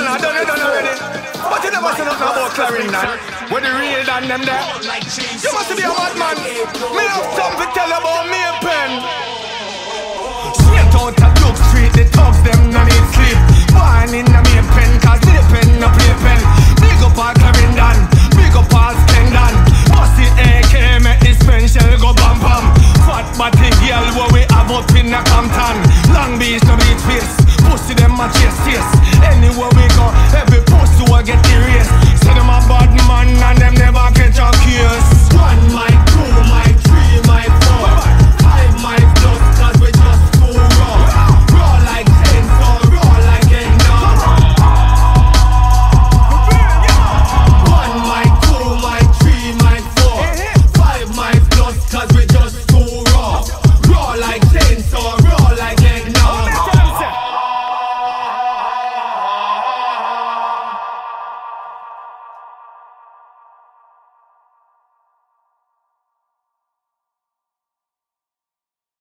I done it already. But you never say nothing about Clarendon. Where the real than them there. You must be a madman. Me have something to tell about me a pen. Straight out of Duke Street, the thugs them no need sleep. Born in the